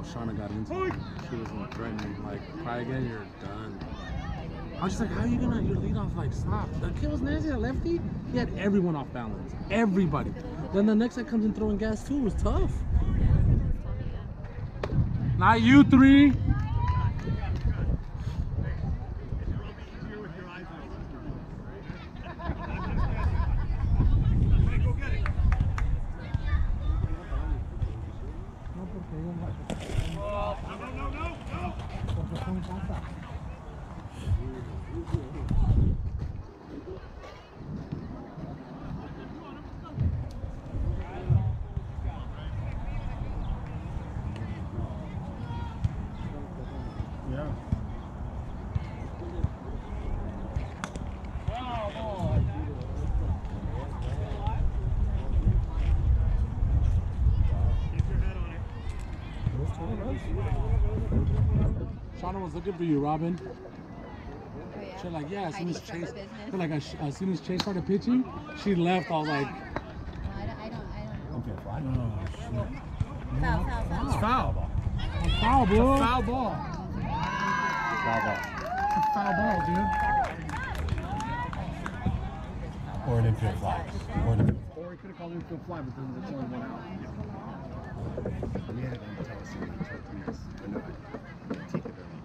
Shauna got into it. She was threatening, like, try again, you're done. I was just like, how are you gonna, your lead off, like, stop. The kid was nasty, that lefty. He had everyone off balance. Everybody. Then the next guy comes in throwing gas too. It was tough. Not you three. Shauna was looking for you, Robin. Oh, yeah. She's like, yeah, as soon as Chase, From like, as soon as Chase started pitching, she left. I was like, I don't. Okay, fly. Foul. It's foul ball. a foul, bro. It's a foul ball. Foul ball. It's a foul ball, dude. Or an infield fly. Or he could have called an infield fly, but then there's only one out. We had it on Tennessee. I know. Take it.